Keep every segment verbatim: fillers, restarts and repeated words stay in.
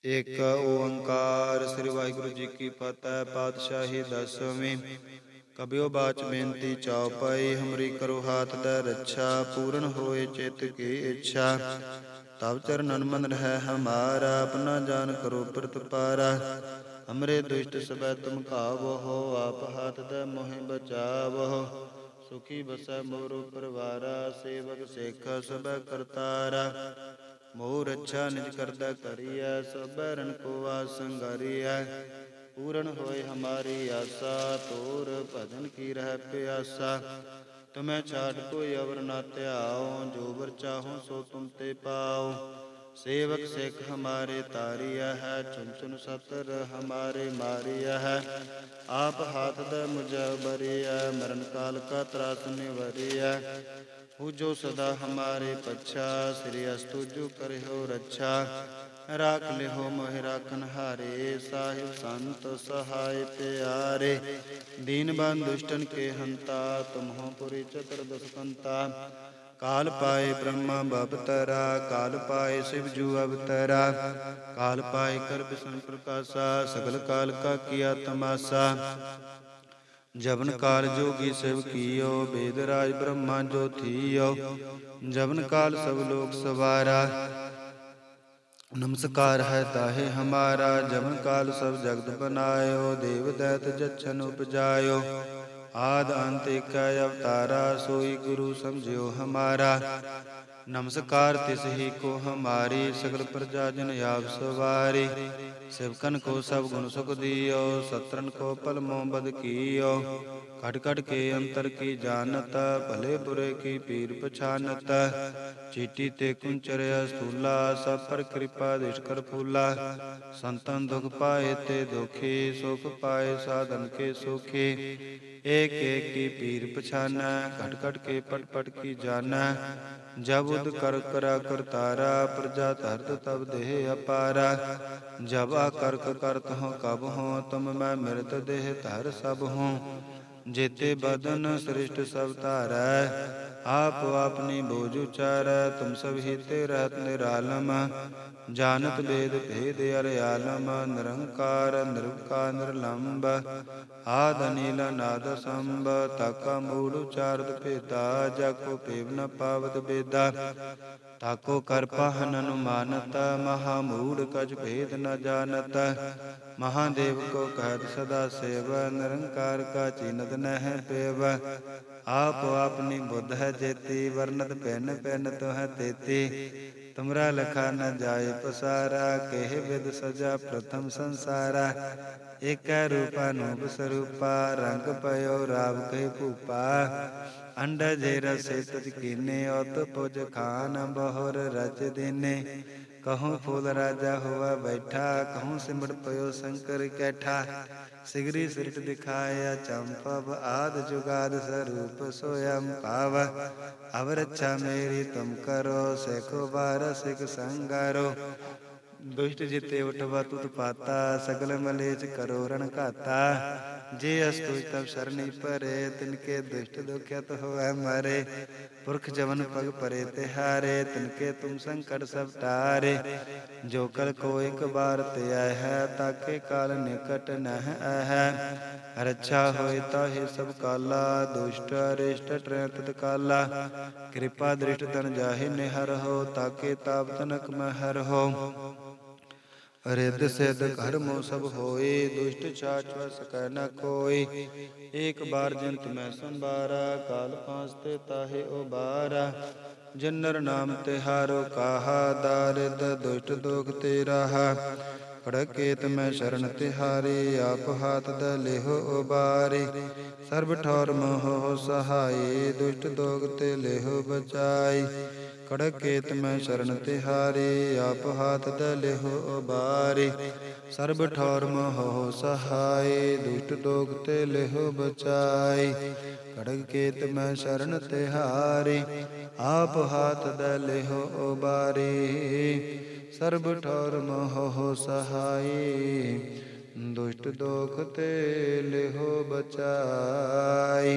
ਏਕ ਓੰਕਾਰ ਸ੍ਰੀ ਵਾਹਿਗੁਰੂ ਜੀ ਕੀ ਫਤਿਹ। ਪਾਤਸ਼ਾਹੀ ਦਸਵੀਂ। ਕਬਿਓ ਬਾਚ ਬੇਨਤੀ ਚਉਪਈ, ਹਮਰੀ ਕਰੋ ਹਾਥ ਦੈ ਰੱਛਾ। ਪੂਰਨ ਹੋਏ ਚਿਤ ਕੀ ਇੱਛਾ, ਤਬ ਚਰਨਨ ਮਨ ਰਹਿ ਹਮਾਰਾ। ਆਪਨਾ ਜਾਨ ਕਰੋ ਪ੍ਰਤਪਾਰਾ, ਹਮਰੇ ਦੁਸ਼ਟ ਸਭੈ ਤੁਮ ਕਾਵਹੁ। ਆਪ ਹਾਥ ਦੈ ਮੋਹਿ ਬਚਾਵਹੁ, ਸੁਖੀ ਬਸੈ ਮੋਰੁ ਪਰਵਾਰਾ। ਸੇਵਕ ਸੇਖਾ ਸਭੈ ਕਰਤਾਰਾ, ਮੋਹ ਰੱਛਾ ਨਿਜ ਕਰਦਾ ਕਰੀਐ। ਸਭੈ ਰਨ ਕੋ ਵਾਸ ਸੰਗਾਰੀਐ, ਪੂਰਨ ਹੋਏ ਹਮਾਰੀ ਆਸਾ। ਤੋਰ ਭਜਨ ਕੀ ਰਹਿ ਪਿਆਸਾ, ਤੁਮੈ ਛਾਡ ਕੋਈ ਅਵਰ ਨਾ ਧਿਆਓ। ਜੋ ਵਰ ਚਾਹੋ ਸੋ ਤੁਮ ਤੇ ਪਾਓ, ਸੇਵਕ ਸਿੱਖ ਹਮਾਰੇ ਤਾਰੀਆ ਹੈ। ਚੁਨ ਚੁਨ ਸਤਰ ਹਮਾਰੇ ਮਾਰੀਆ ਹੈ, ਆਪ ਹਾਥ ਦੈ ਮੁਝੈ ਬਰੀਐ। ਮਰਨ ਕਾਲ ਕਾ ਤਰਾਸ ਨਿਵਰੀਐ, ਪੂਜੋ ਸਦਾ ਹਮਾਰੇ ਪੱਛਾ। ਸ੍ਰੀ ਅਸ ਤੁਜੁ ਕਰਿਓ ਰੱਛਾ, ਰਾਖ ਲਿਓ ਮੋਹਿ ਰਾਖਨ ਹਾਰੇ। ਸਾਹਿਬ ਸੰਤ ਸਹਾਇ ਪਿਆਰੇ, ਦੀਨ ਬੰਧ ਦੁਸ਼ਟਨ ਕੇ ਹੰਤਾ। ਤੁਮਹੁ ਪੁਰੀ ਚਤੁਰਦਸ ਕੰਤਾ, ਕਾਲ ਪਾਏ ਬ੍ਰਹਮਾ ਬਵਤਰਾ। ਕਾਲ ਪਾਏ ਸਿਵ ਜੂ ਅਵਤਰਾ, ਕਾਲ ਪਾਏ ਕਰ ਬਿਸ਼ਨ ਪ੍ਰਕਾਸ਼ਾ। ਸਗਲ ਕਾਲ ਕਾ ਕੀਆ ਤਮਾਸਾ, ਜਬਨ ਕਾਲ ਜੋਗੀ ਸਿਵ ਕੀਓ। ਬੇਦ ਰਾਜ ਬ੍ਰਹਮਾ ਜੋ ਥੀਓ, ਜਬਨ ਕਾਲ ਸਭ ਲੋਕ ਸਵਾਰਾ। ਨਮਸਕਾਰ ਹੈ ਤਾਹੇ ਹਮਾਰਾ, ਜਬਨ ਕਾਲ ਸਭ ਜਗਤ ਬਨਾਇਓ। ਦੇਵ ਦੈਤ ਜਛਨ ਉਪਜਾਇਓ, ਆਦ ਅੰਤ ਏਕੈ ਅਵਤਾਰਾ। ਸੋਈ ਗੁਰੂ ਸਮਝਿਓ ਹਮਾਰਾ, ਨਮਸਕਾਰ ਤਿਸ ਹੀ ਕੋ ਹਮਾਰੀ। ਸਗਲ ਪ੍ਰਜਾ ਜਨ ਆਪ ਸਵਾਰੀ, ਸਿਵਕਨ ਕੋ ਸਭ ਗੁਣ ਸੁਖ ਦਿਓ। ਸਤਰਨ ਕੋ ਪਲ ਮੋਹ ਬਦ ਕੀਓ, ਖਟ ਖਟ ਕੇ ਅੰਤਰ ਕੀ ਜਾਨਤ। ਭਲੇ ਬੁਰੇ ਕੀ ਪੀਰ ਪਛਾਨਤ, ਚੀਟੀ ਤੇ ਕੁੰਚਰਿਆ ਸਥੂਲਾ। ਸਭ ਪਰ ਕਿਰਪਾ ਦਿਸ਼ ਕਰ ਫੂਲਾ, ਸੰਤਨ ਦੁਖ ਪਾਏ ਤੇ ਦੁਖੀ। ਸੁਖ ਪਾਏ ਸਾਧਨ ਕੇ ਸੁਖੀ, ਏਕ ਏਕ ਕੀ ਪੀਰ ਪਛਾਨੈ। ਘਟ ਘਟ ਕੇ ਪਟ ਪਟ ਕੀ ਜਾਨੈ, ਜਬ ਉਦ ਕਰ ਕਰਾ ਕਰਤਾਰਾ। ਪ੍ਰਜਾ ਧਰਤ ਤਬ ਦੇਹ ਅਪਾਰਾ, ਜਬ ਆ ਕਰਕ ਕਰਤ ਹੋ ਕਬ ਹੋ। ਤੁਮ ਮੈਂ ਮਿਰਤ ਦੇਹ ਧਰ ਸਭ ਹੋਂ, ਜੇਤੇ ਬਦਨ ਸ੍ਰਿਸ਼ਟ ਸਭ ਧਾਰੈ। ਆਪ ਆਪਨੀ ਬੋਝ ਉਚਾਰੈ, ਤੁਮ ਸਭ ਹੀਤੇ ਰਹਿਤ ਨਿਰਾਲਮ। ਜਾਨਤ ਬੇਦ ਭੇਦ ਅਰਿਆਲਮ, ਨਿਰੰਕਾਰ ਨਿਰਵਕਾਰ ਨਿਰਲੰਭ। ਆਦ ਅਨੀਲ ਅਨਾਦ ਸੰਭ, ਤਾਕਾ ਮੂੜ ਉਚਾਰਤ ਭੇਦਾ। ਜਾਕੋ ਭੇਵ ਨ ਪਾਵਤ ਬੇਦਾ, ਤਾਕੋ ਕਰ ਪਾਹਨ ਅਨੁਮਾਨਤ। ਮਹਾ ਮੂੜ ਕਛ ਭੇਦ ਨ ਜਾਨਤ, ਮਹਾਦੇਵ ਕੋ ਕਹਿਤ ਸਦਾ ਸੇਵ। ਨਿਰੰਕਾਰ ਕਾ ਚੀਨਤ ਨਹਿ ਪੇਵ, ਆਪ ਆਪਨੀ ਬੁੱਧ ਹੈ ਜੇਤੀ। ਵਰਨਤ ਭਿੰਨ ਭਿੰਨ ਤੁਹੈ ਤੇਤੀ, ਤੁਮਰਾ ਲਖਾ ਨ ਜਾਏ ਪਸਾਰਾ। ਕਿਹ ਵਿਦ ਸਜਾ ਪ੍ਰਥਮ ਸੰਸਾਰਾ, ਏਕੈ ਰੂਪ ਅਨੂਪ ਸਰੂਪਾ। ਰੰਗ ਪਇਓ ਰਾਵ ਕਹਿ ਭੂਪਾ, ਅੰਡਜ ਰਸੇ ਤੁਜ ਕੀਨੇ। ਉਤ ਪੁਜ ਖਾਨ ਬਹੁਰ ਰਚ ਦੀਨੇ, ਕਹੂੰ ਫੂਲ ਰਾਜਾ ਹੋਆ ਬੈਠਾ। ਕਹੂੰ ਸਿਮਟ ਪਇਓ ਸ਼ੰਕਰ ਕੈਠਾ, ਸਿਗਰੀ ਸ੍ਰਿਸ਼ਟ ਦਿਖਾਇਆ ਚੰਪਵ। ਆਦਿ ਜੁਗਾਦਿ ਸਰੂਪ ਸੋਯੰ ਭਾਵ, ਅਵ ਰੱਛਾ ਮੇਰੀ ਤੁਮ ਕਰੋ। ਸੇਖੋ ਬਾਰ ਸਿਖ ਸੰਗਾਰੋ, ਦੁਸ਼ਟ ਜਿਤੇ ਉਠਵਾ ਤੁਧ ਪਾਤਾ। ਸਗਲ ਮਲੇਛ ਕਰੋ ਰਣ ਘਾਤਾ, ਜੇ ਅਸ ਤੁਜ ਤਬ ਸਰਣੀ ਪਰੇ। ਤਿਨਕੇ ਦੁਸ਼ਟ ਦੁਖਿਅਤ ਹੋਵੈ ਮਾਰੇ, ਪੁਰਖ ਜਵਨ ਪਗ ਪਰੇ ਤਿਹਾਰੇ। ਤਿਨਕੇ ਤੁਮ ਸੰਕਟ ਸਭ ਟਾਰੇ, ਜੋ ਕਲ ਕੋ ਇਕ ਬਾਰ ਧਿਆਇ ਹੈ। ਤਾਕੇ ਕਾਲ ਨਿਕਟ ਨਹਿ ਆਹੈ, ਰੱਛਾ ਹੋਇ ਤਾਹੇ ਸਭ ਕਾਲਾ। ਦੁਸ਼ਟ ਅਰਿਸ਼ਟ ਟਰੈ ਤਤ ਕਾਲਾ, ਕਿਰਪਾ ਦ੍ਰਿਸ਼ਟ ਤਨ ਜਾਹਿ ਨਿਹਰਹੁ। ਤਾਕੇ ਤਾਪ ਤਨਕ ਮਹਿ ਹਰਹੁ, ਰਿੱਧ ਸਿੱਧ ਕਰਮੁ ਸਭ ਹੋਈ। ਦੁਸ਼ਟ ਛਾਛ ਵਸ ਸਕੈ ਨ ਕੋਈ, ਏਕ ਬਾਰ ਜਿਨ ਤੁਮੈ ਸੰਭਾਰਾ। ਕਾਲ ਫਾਂਸ ਤੇ ਤਾਹੇ ਉਬਾਰਾ, ਜਿਨ ਨਰ ਨਾਮ ਤਿਹਾਰੋ ਕਾਹਾ। ਦਾਰਿਦ ਦੁਸ਼ਟ ਦੋਖ ਤੇ ਰਾਹਾ, ਖੜਕੇਤ ਮੈਂ ਸ਼ਰਨ ਤਿਹਾਰੀ। ਆਪ ਹਾਥ ਦੈ ਲਿਹੋ ਉਬਾਰੀ, ਸਰਬ ਠੌਰ ਮੋਹ ਸਹਾਈ। ਦੁਸ਼ਟ ਦੋਖ ਤੇ ਲਿਹੋ ਬਚਾਈ, ਖੜਕੇਤ ਮੈਂ ਸ਼ਰਨ ਤਿਹਾਰੀ। ਆਪ ਹਾਥ ਦੈ ਲਿਹੋ ਉਬਾਰੀ, ਸਰਬ ਠੌਰ ਮੋਹ ਸਹਾਈ। ਦੁਸ਼ਟ ਦੋਖ ਤੇ ਲਿਹੋ ਬਚਾਈ, ਖੜਕੇਤ ਮੈਂ ਸ਼ਰਨ ਤਿਹਾਰੀ। ਆਪ ਹਾਥ ਦੈ ਲਿਹੋ ਉਬਾਰੀ, ਸਰਬ ਠੌਰ ਮੋਹ ਸਹਾਈ। ਦੁਸ਼ਟ ਦੋਖ ਤੇ ਲਿਹੋ ਬਚਾਈ।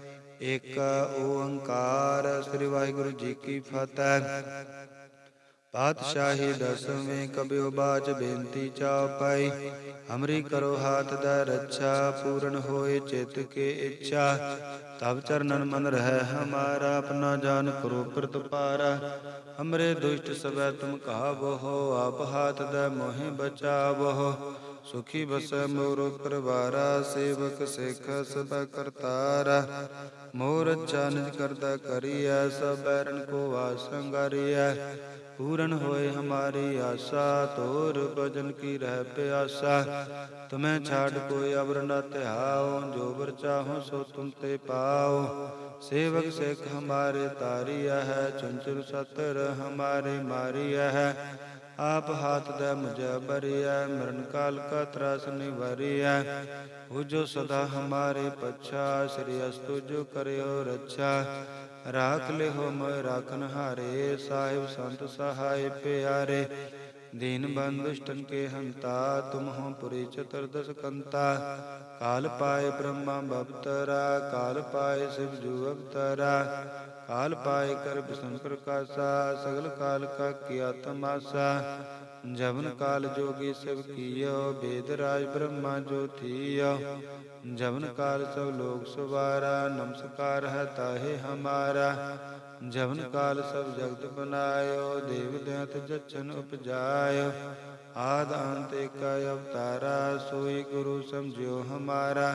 ਏਕ ਓੰਕਾਰ ਸ੍ਰੀ ਵਾਹਿਗੁਰੂ ਜੀ ਕੀ ਫਤਿਹ। ਪਾਤਸ਼ਾਹੀ ਦਸਵੇਂ ਕਬਿਓ ਬਾਚ ਬੇਨਤੀ ਚਾਉ ਪਾਈ। ਹਮਰੀ ਕਰੋ ਹਾਥ ਦਾ ਰੱਛਾ, ਪੂਰਨ ਹੋਏ ਚਿਤ ਕੇ ਇੱਛਾ। ਤਬ ਚਰਨਨ ਮਨ ਰਹਿ ਹਮਾਰਾ, ਆਪਣਾ ਜਾਨ ਕਰੋ ਪ੍ਰਤਪਾਰਾ। ਹਮਰੇ ਦੁਸ਼ਟ ਸਭੈ ਤੁਮ ਕਹਾਵਹੁ, ਆਪ ਹਾਥ ਦਾ ਮੋਹਿ ਬਚਾਵਹੁ। ਸੁਖੀ ਬਸੈ ਮੋਰ ਪਰਵਾਰਾ, ਸੇਵਕ ਸਿੱਖ ਸਭੈ ਕਰਤਾਰਾ। ਮੋਰ ਅੱਛਾ ਨਿਜ ਕਰਦਾ ਕਰੀਐ, ਸਭ ਬੈਰਨ ਕੋ ਵਾਸ ਸੰਗਾਰੀਐ। ਪੂਰਨ ਹੋਏ ਹਮਾਰੀ ਆਸਾ, ਤੋਰ ਭਜਨ ਕੀ ਰਹਿ ਪਿਆਸਾ। ਤੁਮੈ ਛਾੜ ਕੋਈ ਅਵਰ ਨ ਧਿਆਓ, ਜੋ ਬਰ ਚਾਹੋ ਸੋ ਤੁਮ ਤੇ ਪਾਓ। ਸੇਵਕ ਸਿੱਖ ਹਮਾਰੇ ਤਾਰੀਆ ਹੈ, ਚੁੰਚਲ ਸਤਰ ਹਮਾਰੇ ਮਾਰੀਆ ਹੈ। ਆਪ ਹਾਥ ਦੈ ਮੁਝੈ ਬਰੀਐ, ਮਰਨ ਕਾਲ ਕਾ ਤਰਾਸ ਨਿਵਾਰੀਐ। ਬੁਝੋ ਸਦਾ ਹਮਾਰੇ ਪੱਛਾ, ਸ੍ਰੀ ਅਸਤੁ ਜੋ ਕਰਿਓ ਰੱਛਾ। ਰਾਖ ਲਿਹੋ ਮੋਇ ਰਾਖਨ ਹਾਰੇ, ਸਾਹਿਬ ਸੰਤ ਸਹਾਇ ਪਿਆਰੇ। ਦੀਨ ਬੰਧੁ ਦੁਸ਼ਟਨ ਕੇ ਹੰਤਾ, ਤੁਮ ਹੋ ਪੁਰੀ ਚਤੁਰਦਸ ਕੰਤਾ। ਕਾਲ ਪਾਏ ਬ੍ਰਹਮਾ ਬਵਤਰਾ, ਕਾਲ ਪਾਏ ਸਿਵ ਜੂ ਅਵਤਰਾ। ਕਾਲ ਪਾਏ ਕਰ ਬਿਸ਼ਨ ਪ੍ਰਕਾਸ਼ਾ, ਸਗਲ ਕਾਲ ਕਾ ਕੀਆ ਤਮਾਸਾ। ਜਵਨ ਕਾਲ ਜੋਗੀ ਸਿਵ ਕੀਓ, ਬੇਦ ਰਾਜ ਬ੍ਰਹਮਾ ਜੋ ਥੀਓ। ਜਵਨ ਕਾਲ ਸਭ ਲੋਕ ਸਵਾਰਾ, ਨਮਸਕਾਰ ਹੈ ਤਾਹੇ ਹਮਾਰਾ। ਜਵਨ ਕਾਲ ਸਭ ਜਗਤ ਬਨਾਇਓ, ਦੇਵ ਦੈਂਤ ਜਛਨ ਉਪਜਾਇਓ। ਆਦਿ ਅੰਤ ਏਕ ਅਵਤਾਰਾ, ਸੋਈ ਗੁਰੂ ਸਮਝਿਓ ਹਮਾਰਾ।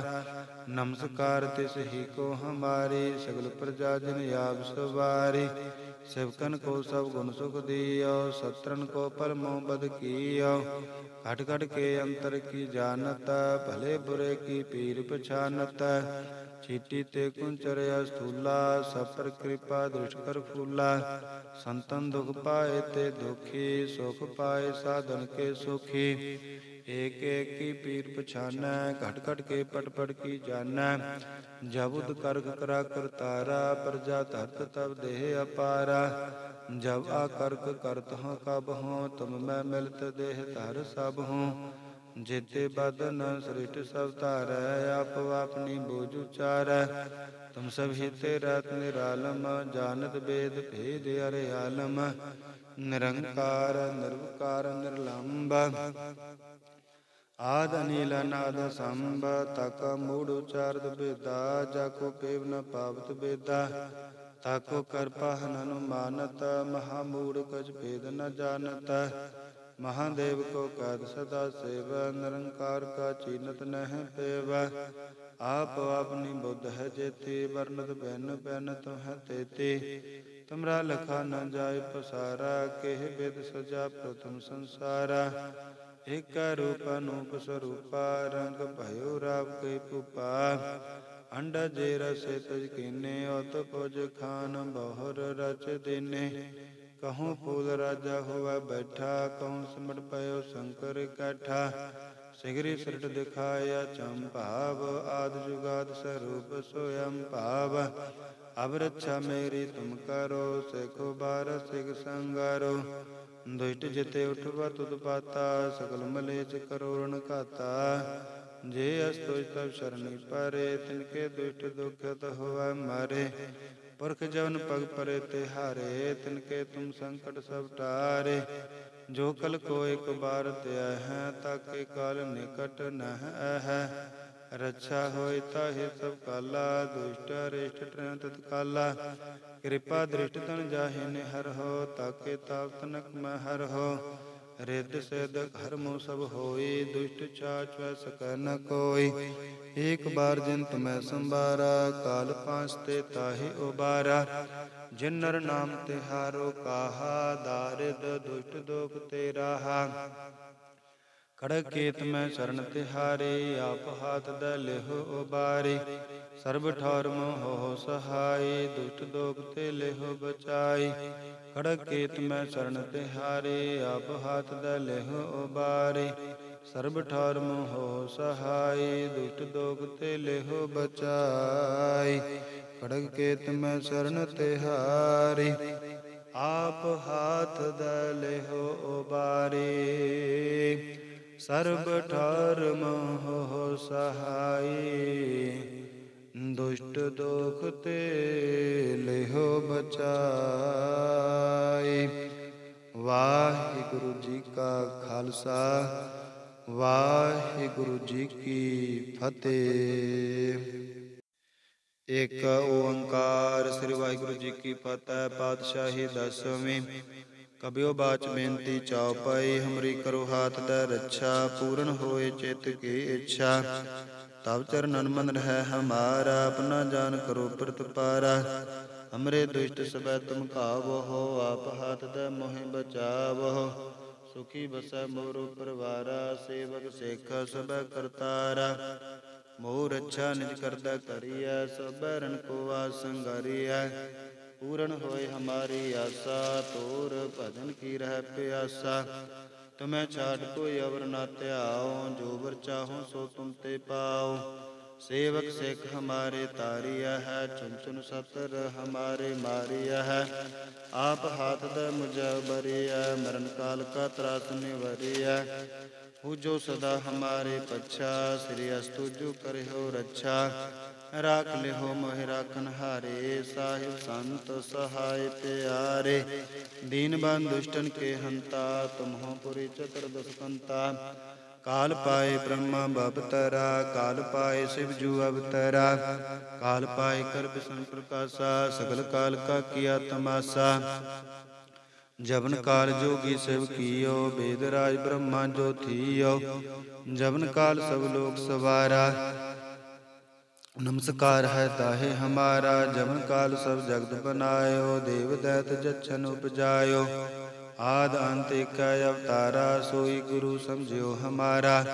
ਨਮਸਕਾਰ ਤਿਸ ਹੀ ਕੋ ਹਮਾਰੀ, ਸਗਲ ਪ੍ਰਜਾ ਜਨ ਆਪ ਸਵਾਰੀ। सेवकन को सब गुण सुख दियो, सत्रन को परमो बद कियो। घट घट के अंतर की जानत, भले बुरे की पीर पछानत। चीटी ते कुंचर स्थूला, सब पर कृपा दृष्ट कर फूला। संतन दुख पाए ते दुखी, सुख पाए साधन के सुखी। एक एक की पीर पछानै, घट घट के पट पट की जानै। जब उद करग करा करतारा, प्रजा धरत तब देह अपारा। जब आकर्क करत हों कब हों, तुम मैं मिलत देह धर सब हों। जेते बदन सृष्ट सब तारै, आप अपनी बोझ उचारै। तुम सब हिते रहत निरालम, जानत वेद भेद अरे आलम। निरंकार निर्विकार निर्लंब, आद अनिल अनाद संभ। तक मूढ़ उचारत बेदा, जाको पेव न पावत बेदा। ताको कृपा हन अनुमानत, महामूढ़ कछ भेद न जानत। महादेव को कहत सदा सेव, निरंकार का चीनत नह पेव। आप अपनी बुद्ध है जेती, वर्णत बैन बैन तुम है तेती। तुमरा लखा न जाय पसारा, केह वेद सजा प्रथम संसारा। एक रूप अनूप स्वरूपा, रंग भयो राव के पुपा। अंडा जे रसे तज कीने, ओत पुज खान बहुर रच दीने। कहूँ फूल राजा हुआ बैठा, कहूँ सिमट पयो शंकर कैठा। सिगरी सृट दिखाया चंपाव, आदि जुगाद स्वरूप स्वयं भाव। अब रक्षा मेरी तुम करो, सेखो बार सिख संगारो। दुष्ट जिते उठवा तुदपाता, सकल मलेच करोड़न घाता। जे अस्तुज तब शरणि परे, तिनके दुष्ट दुखत हुआ मारे। पुरख जवन पग परे तिहारे, तिनके तुम संकट सब टारे। जो कल को एक बार त्या है, ताके काल निकट नह है। रक्षा होय ताहि सब काला, दुष्ट अरिष्ट ट्रेन तत्काला। कृपा दृष्ट तन जाहि निहर हो, ताके ताप तनक मैं हर हो। रिद्ध सिद्ध धर्मो सब होई, दुष्ट छाछ वै सकै न कोई। एक बार जिन तुम्हें संबारा, काल पांचते ताहि उबारा। जिन नर नाम तिहारो काहा, दारिद दुष्ट दुख ते राहा। खड़ग केत में शरण तिहारी, आप हाथ द लेहो उबारी। सर्ब ठौर मोह हो सहाय, दुष्ट दोख ते लेहो बचाई। खड़ग केत में शरण तिहारी, आप हाथ द लेहो उबारी। सर्ब ठौर मोह हो सहाय, दुष्ट दोख ते लेहो बचाई। खड़ग केत में शरण तिहारी, आप हाथ द लेहो उबारी। सर्ब ठौर मोह हो सहाय, दुष्ट दोख ते लेहो बचाई। ਵਾਹਿਗੁਰੂ ਜੀ ਕਾ ਖਾਲਸਾ ਵਾਹਿਗੁਰੂ ਜੀ ਕੀ ਫਤਿਹ। ਇੱਕ ਓੰਕਾਰ ਸ੍ਰੀ ਵਾਹਿਗੁਰੂ ਜੀ ਕੀ ਫਤਿਹ। ਪਾਤਸ਼ਾਹੀ ਦਸਵੀਂ। ਕਬਿਓ ਬਾਚ ਬੇਨਤੀ ਚਉਪਈ, ਹਮਰੀ ਕਰੋ ਹਾਥ ਦਾ ਰੱਛਾ, ਪੂਰਨ ਹੋਏ ਚਿਤ ਕੀ ਇੱਛਾ। ਤਬ ਚਰਨਨ ਮਨ ਰਹਿ ਹਮਾਰਾ, ਆਪਣਾ ਜਾਨ ਕਰੋ ਪ੍ਰਤਪਾਰਾ। ਹਮਰੇ ਦੁਸ਼ਟ ਸਭੈ ਤੁਮ ਕਾਵਹੁ, ਆਪ ਹਾਥ ਦਾ ਮੋਹਿ ਬਚਾਵਹੁ। ਸੁਖੀ ਬਸੈ ਮੋਰੋ ਪਰਵਾਰਾ, ਸੇਵਕ ਸੇਖਾ ਸਭੈ ਕਰਤਾਰਾ। ਮੋਹ ਰੱਛਾ ਨਿਜ ਕਰਦਾ ਕਰੀਐ, ਸਭੈ ਰਨ ਕੋ ਆਸ ਸੰਗਾਰੀਐ। ਪੂਰਨ ਹੋਏ ਹਮਾਰੀ ਆਸਾ, ਤੋਰ ਭਜਨ ਕੀ ਰਹਿ ਪਿਆਸਾ। ਤੁਮੈ ਛਾਡ ਕੋਈ ਅਵਰ ਨਾ ਧਿਆਓ, ਜੋ ਵਰ ਚਾਹੋ ਸੋ ਤੁਮ ਤੇ ਪਾਓ। ਸੇਵਕ ਸਿੱਖ ਹਮਾਰੇ ਤਾਰੀਆ ਹੈ, ਚੁਨ ਚੁਨ ਸਤਰ ਹਮਾਰੇ ਮਾਰੀਆ ਹੈ। ਆਪ ਹਾਥ ਦਾ ਮੁਝੈ ਬਰੀਐ, ਮਰਨ ਕਾਲ ਕਾ ਤਰਾਸ ਨਿਵਰੀਐ। ਹੂ ਜੋ ਸਦਾ ਹਮਾਰੇ ਪੱਛਾ, ਸ੍ਰੀ ਅਸਤੁ ਜੋ ਕਰਿਓ ਰੱਛਾ। ਰਾਖ ਲਿਹੋ ਮੋਹਿ ਰਾਖਨ ਹਾਰੇ, ਸਾਹਿਬ ਸੰਤ ਸਹਾਇ ਪਿਆਰੇ। ਦੀਨ ਬੰਧ ਦੁਸ਼ਟਨ ਕੇ ਹੰਤਾ, ਤੁਮਹੁ ਪੁਰੀ ਚਤੁਰਦਸ ਕੰਤਾ। ਕਾਲ ਪਾਏ ਬ੍ਰਹਮਾ ਬਵਤਰਾ, ਕਾਲ ਪਾਏ ਸਿਵ ਜੂ ਅਵਤਰਾ। ਕਾਲ ਪਾਏ ਕਰ ਬਿਸ਼ਨ ਪ੍ਰਕਾਸ਼ਾ, ਸਗਲ ਕਾਲ ਕਾ ਕੀਆ ਤਮਾਸਾ। ਜਬਨ ਕਾਲ ਜੋਗੀ ਸਿਵ ਕੀਓ, ਬੇਦ ਰਾਜ ਬ੍ਰਹਮਾ ਜੋ ਥੀਓ। ਜਬਨ ਕਾਲ ਸਭ ਲੋਕ ਸਵਾਰਾ, ਨਮਸਕਾਰ ਹੈ ਤਾਹੇ ਹਮਾਰਾ। ਜਬਨ ਕਾਲ ਸਭ ਜਗਤ ਬਨਾਇਓ, ਦੇਵ ਦੈਤ ਜਛਨ ਉਪਜਾਇਓ। ਆਦਿ ਅੰਤ ਏਕੈ ਅਵਤਾਰਾ, ਸੋਈ ਗੁਰੂ ਸਮਝਿਓ ਹਮਾਰਾ।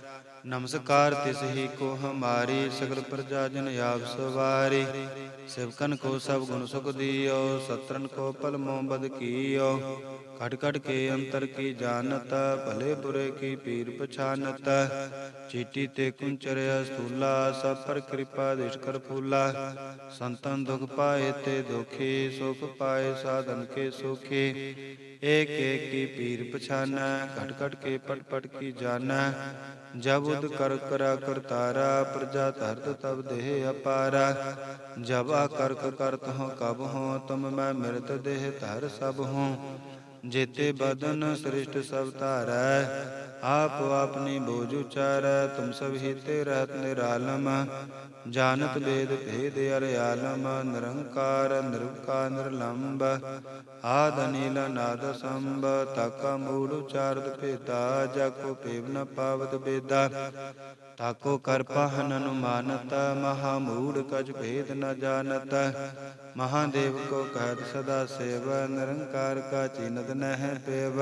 ਨਮਸਕਾਰ ਤਿਸ ਹੀ ਕੋ ਹਮਾਰੀ, ਸਗਲ ਪ੍ਰਜਾ ਜਨ ਆਪ ਸਵਾਰੀ। ਸਿਵਕਨ ਕੋ ਸਭ ਗੁਣ ਸੁਖ ਦਿਓ, ਸਤਰਨ ਕੋ ਪਲ ਮੋਹ ਬਦ ਕੀਓ। ਘਟ ਘਟ ਕੇ ਅੰਤਰ ਕੀ ਜਾਨਤ, ਭਲੇ ਬੁਰੇ ਕੀ ਪੀਰ ਪਛਾਨਤ। ਚੀਟੀ ਤੇ ਕੁੰਚਰ ਅਸਤੂਲਾ, ਸਭ ਪਰ ਕਿਰਪਾ ਦਿਸ਼ ਕਰ ਫੂਲਾ। ਸੰਤਨ ਦੁਖ ਪਾਏ ਤੇ ਦੁਖੀ, ਸੁਖ ਪਾਏ ਸਾਧਨ ਕੇ ਸੁਖੀ। ਏਕ ਏਕ ਕੀ ਪੀਰ ਪਛਾਨੈ, ਘਟ ਘਟ ਕੇ ਪਟ ਪਟ ਕੀ ਜਾਨੈ। ਜਬ ਉਦ ਕਰ ਕਰਾ ਕਰਤਾਰਾ, ਪ੍ਰਜਾ ਧਰਤ ਤਬ ਦੇਹ ਅਪਾਰਾ। ਜਬ ਆਕਰਕ ਕਰਤ ਹੋ ਕਬ ਹੋ, ਤੁਮ ਮੈਂ ਮਿਰਤ ਦੇਹ ਧਰ ਸਭ ਹੋ। ਜੇਤੇ ਬਦਨ ਸ੍ਰਿਸ਼ਟ ਸਭ ਧਾਰੈ, ਆਪ ਆਪਨੀ ਬੋਝ ਉਚਾਰੈ। ਤੁਮ ਸਭ ਹੀਤੇ ਰਹਿਤ ਨਿਰਾਲਮ, ਜਾਨਤ ਬੇਦ ਭੇਦ ਅਰਿਆਲਮ। ਨਿਰੰਕਾਰ ਨਿਰਵਕਾਰ ਨਿਰਲੰਭ, ਆਦਿ ਅਨੀਲ ਅਨਾਦਿ ਸੰਭ। ਤਾਕਾ ਮੂੜ ਉਚਾਰਤ ਭੇਦਾ, ਜਾਕੋ ਭੇਵ ਨ ਪਾਵਤ ਬੇਦਾ। ਤਾਕੋ ਕਰ ਪਾਹ ਨ ਅਨੁਮਾਨਤ, ਮਹਾ ਮੂੜ ਕਛ ਭੇਦ ਨ ਜਾਨਤ। ਮਹਾਦੇਵ ਕੋ ਕਹਿਤ ਸਦਾ ਸੇਵ, ਨਿਰੰਕਾਰ ਕਾ ਚੀਨਤ ਨਹਿ ਪੇਵ।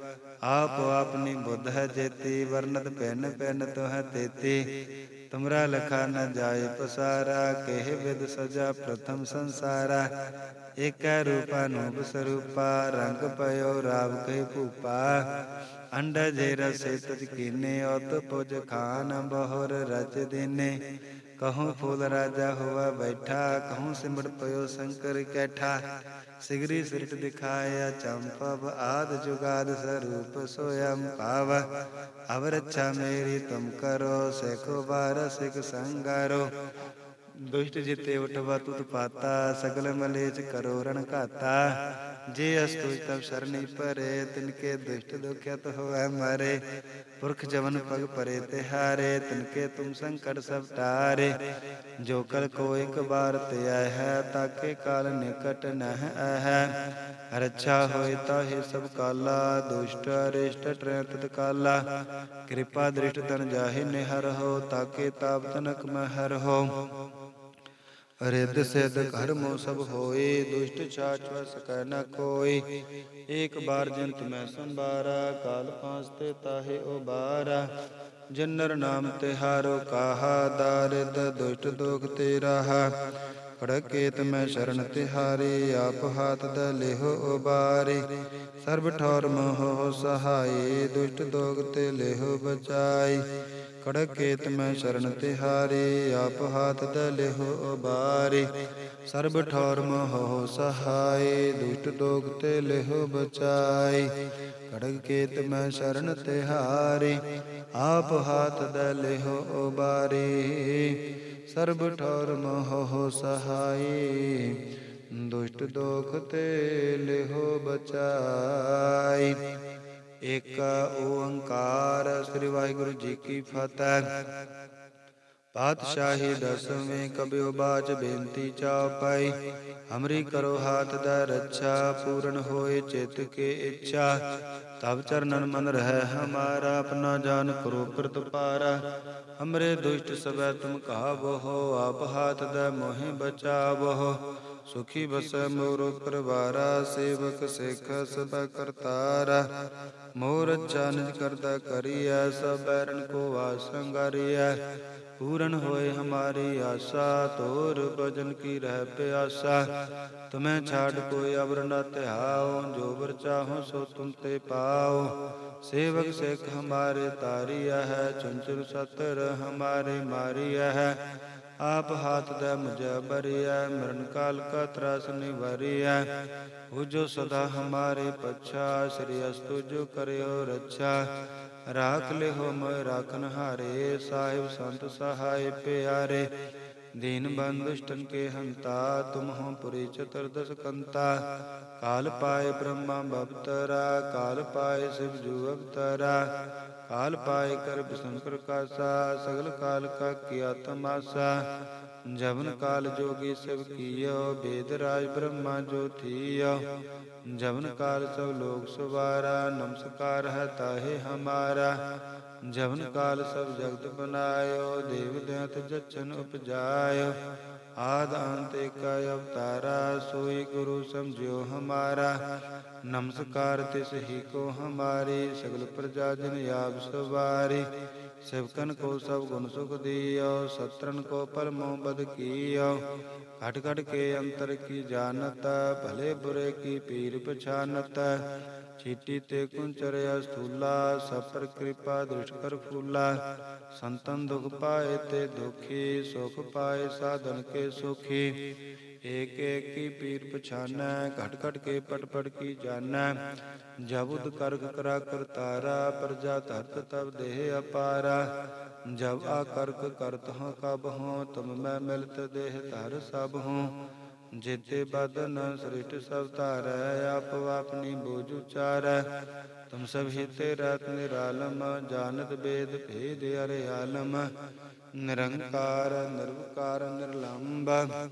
ਆਪ ਆਪਨੀ ਬੁੱਧ ਹੈ ਜੇਤੀ, ਵਰਨਤ ਭਿੰਨ ਭਿੰਨ ਤੁਹੈ ਤੇਤੀ। ਤੁਮਰਾ ਲਖਾ ਨ ਜਾਏ ਪਸਾਰਾ, ਕੇਹ ਵਿਦ ਸਜਾ ਪ੍ਰਥਮ ਸੰਸਾਰਾ। ਏਕੈ ਰੂਪਾ ਅਨੂਪ ਸਰੂਪਾ, ਰੰਗ ਪਇਓ ਰਾਵ ਕੈ ਭੂਪਾ। ਅੰਡਜ ਰਸੇ ਤਜ ਕੀਨੇ, ਉਤ ਪੁਜ ਖਾਨ ਬਹੁਰ ਰਚ ਦੀਨੇ। ਕਹੂੰ ਫੂਲ ਰਾਜਾ ਹੋਆ ਬੈਠਾ, ਕਹੂੰ ਸਿਮਟ ਪਇਓ ਸ਼ੰਕਰ ਕੈਠਾ। ਸਿਗਰੀ ਸਿਰਟ ਦਿਖਾਇਆ ਚੰਪਵ, ਆਦਿ ਜੁਗਾਦਿ ਸਰੂਪ ਸੋਯੰ ਭਾਵ। ਅਵ ਰੱਛਾ ਮੇਰੀ ਤੁਮ ਕਰੋ, ਸੇਖੋ ਬਾਰ ਸਿਖ ਸੰਗਾਰੋ। ਦੁਸ਼ਟ ਜਿਤੇ ਉਠਵਾ ਤੁਧ ਪਾਤਾ, ਸਗਲ ਮਲੇਛ ਕਰੋ ਰਣ ਘਾਤਾ। ਜੇ ਅਸਤੁਜ ਤਬ ਸਰਨੀ ਪਰੇ, ਤਿਨਕੇ ਦੁਸ਼ਟ ਦੁਖਿਅਤ ਹੋਵੈ ਮਰੇ। ਪੁਰਖ ਜਵਨ ਪਗ ਪਰੇ ਤਿਹਾਰੇ, ਤਿਨਕੇ ਤੁਮ ਸੰਕਟ ਸਭ ਟਾਰੇ। ਜੋ ਕਲ ਕੋ ਇਕ ਬਾਰ ਧਿਆਇ ਹੈ, ਤਾਕੇ ਕਾਲ ਨਿਕਟ ਨਹਿ ਆਹੈ। ਰੱਛਾ ਹੋਇ ਤਾਹੇ ਸਭ ਕਾਲਾ, ਦੁਸ਼ਟ ਅਰਿਸ਼ਟ ਟਰੈ ਤਤਕਾਲਾ। ਕਿਰਪਾ ਦ੍ਰਿਸ਼ਟ ਤਨ ਜਾਹਿ ਨਿਹਰਹੁ, ਤਾਕੇ ਤਾਪ ਤਨਕ ਮਹਿ ਹਰਹੁ। ਰਿੱਧ ਸਿੱਧ ਕਰਮੁ ਸਭ ਹੋਈ, ਦੁਸ਼ਟ ਛਾਛ ਵਸ ਸਕੈ ਨ ਕੋਈ। ਏਕ ਬਾਰ ਜੰਤ ਮੈਂ ਸੰਭਾਰਾ, ਕਾਲ ਪਾਂਸ ਤੇ ਤਾਹੇ ਉਬਾਰਾ। ਜਿਨ ਨਰ ਨਾਮ ਤਿਹਾਰੋ ਕਾਹਾ, ਦਾਰਿਦ ਦੁਸ਼ਟ ਦੋਖ ਤੇ ਰਾਹਾ। ਖੜਕੇਤ ਮੈਂ ਸ਼ਰਨ ਤਿਹਾਰੀ, ਆਪ ਹਾਥ ਦ ਲਿਹੋ ਉਬਾਰੀ। ਸਰਬ ਠੌਰ ਮੋਹ ਸਹਾਈ, ਦੁਸ਼ਟ ਦੋਖ ਤੇ ਲਿਹੋ ਬਚਾਈ। ਖੜਕੇਤ ਮੈਂ ਸ਼ਰਨ ਤਿਹਾਰੀ, ਆਪ ਹਾਥ ਦ ਲਿਹੋ ਉਬਾਰੀ। ਸਰਬ ਠੌਰ ਮੋਹ ਸਹਾਈ, ਦੁਸ਼ਟ ਦੋਖ ਤੇ ਲਿਹੋ ਬਚਾਈ। ਖੜਕੇਤ ਮੈਂ ਸ਼ਰਨ ਤਿਹਾਰੀ, ਆਪ ਹਾਥ ਦ ਲਿਹੋ ਉਬਾਰੀ। ਸਰਬ ਠੌਰ ਮੋਹ ਸਹਾਈ, ਦੁਸ਼ਟ ਦੋਖ ਤੇ ਲਿਹੋ ਬਚਾਈ। ਏਕ ਓੰਕਾਰ ਸ੍ਰੀ ਵਾਹਿਗੁਰੂ ਜੀ ਕੀ ਫਤਿਹ। ਪਾਤਸ਼ਾਹੀ ਦਸਵੇਂ ਕਬਿਓ ਬਾਚ ਬੇਨਤੀ ਚਾਉਪਾਈ। ਹਮਰੀ ਕਰੋ ਹਾਥ ਦਾ ਰੱਛਾ, ਪੂਰਨ ਹੋਏ ਚਿਤ ਕੇ ਇੱਛਾ। ਤਬ ਚਰਨਨ ਮਨ ਰਹਿ ਹਮਾਰਾ, ਆਪਣਾ ਜਾਨ ਕਰੋ ਪ੍ਰਤਪਾਰਾ। ਹਮਰੇ ਦੁਸ਼ਟ ਸਭੈ ਤੁਮ ਕਾਬੋ, ਆਪ ਹਾਥ ਦਾ ਮੋਹਿ ਬਚਾਵੋ। ਸੁਖੀ ਬਸੈ ਮੋਰ ਪਰਵਾਰਾ, ਸੇਵਕ ਸਿੱਖ ਸਭੈ ਕਰਤਾਰਾ। ਮੋਰ ਰੱਛਾ ਨਿਜ ਕਰਤਾ ਕਰੀਐ, ਸਭ ਬੈਰਨ ਕੋ ਵਾਸ ਸੰਗਾਰੀਐ। ਪੂਰਨ ਹੋਏ ਹਮਾਰੀ ਆਸਾ, ਤੋਰ ਭਜਨ ਕੀ ਰਹਿ ਪਿਆਸਾ। ਤੁਮੈ ਛਾਡ ਕੋਈ ਅਵਰ ਨ ਧਿਆਓ, ਜੋ ਵਰ ਚਾਹੋ ਸੋ ਤੁਮ ਤੇ ਪਾਓ। ਸੇਵਕ ਸਿੱਖ ਹਮਾਰੇ ਤਾਰੀਆ ਹੈ, ਚੁੰਚਲ ਸਤਰ ਹਮਾਰੇ ਮਾਰੀਆ ਹੈ। ਆਪ ਹਾਥ ਦੈ ਮੁਝੈ ਬਰੀਐ, ਮਰਨ ਕਾਲ ਕਾ ਤਰਾਸ ਨਿਵਾਰੀਐ। ਹੋ ਜੋ ਸਦਾ ਹਮਾਰੇ ਪੱਛਾ, ਸ੍ਰੀ ਅਸਤੁ ਜੋ ਕਰਿਓ ਰੱਛਾ। ਰਾਖ ਲਿਹੋ ਮੋਇ ਰਾਖਨ ਹਾਰੇ, ਸਾਹਿਬ ਸੰਤ ਸਹਾਇ ਪਿਆਰੇ। ਦੀਨ ਬੰਧੁ ਦੁਸ਼ਟਨ ਕੇ ਹੰਤਾ, ਤੁਮ ਹੋ ਪੁਰੀ ਚਤੁਰਦਸ ਕੰਤਾ। ਕਾਲ ਪਾਏ ਬ੍ਰਹਮਾ ਬਵਤਰਾ, ਕਾਲ ਪਾਏ ਸਿਵ ਜੂ ਅਵਤਾਰਾ। ਕਾਲ ਪਾਏ ਕਰ ਬਿਸ਼ਨ ਪ੍ਰਕਾਸ਼ਾ, ਸਗਲ ਕਾਲ ਕਾ ਕੀਆ ਤਮਾਸਾ। ਜਵਨ ਕਾਲ ਜੋਗੀ ਸਿਵ ਕੀਓ, ਬੇਦ ਰਾਜ ਬ੍ਰਹਮਾ ਜੋ ਥੀਓ। ਜਵਨ ਕਾਲ ਸਭ ਲੋਕ ਸਵਾਰਾ, ਨਮਸਕਾਰ ਹੈ ਤਾਹੇ ਹਮਾਰਾ। ਜਵਨ ਕਾਲ ਸਭ ਜਗਤ ਬਨਾਇਓ, ਦੇਵ ਦੈਂਤ ਜਛਨ ਉਪਜਾਇਓ। ਆਦਿ ਅੰਤ ਏਕ ਅਵਤਾਰਾ, ਸੋਈ ਗੁਰੂ ਸਮਝਿਓ ਹਮਾਰਾ। ਨਮਸਕਾਰ ਤਿਸ ਹੀ ਕੋ ਹਮਾਰੀ, ਸਗਲ ਪ੍ਰਜਾ ਜਨ ਆਪ ਸਵਾਰੀ। सेवकन को सब गुण सुख दियो, सत्रन को परमो बद कियो। घट घट के अंतर की जानत, भले बुरे की पीर पछानत। चीटी ते कुंचर स्थूला, सब पर कृपा दृष्ट कर फूला। संतन दुख पाए ते दुखी, सुख पाए साधन के सुखी। एक एक की पीर पछानै, घट घट के पट पट की जानै। जबुद करग करा करतारा, प्रजा धरत तब देह अपारा। जब आकर्क करत हों कब हों, तुम मैं मिलत देह धर सब हों। जेते बदन सृष्ट सब तारै, आप अपनी बोझ उचारै। तुम सब ही तेरा निरालम, जानत वेद भेद अरे आलम। निरंकार निर्विकार निर्लंब,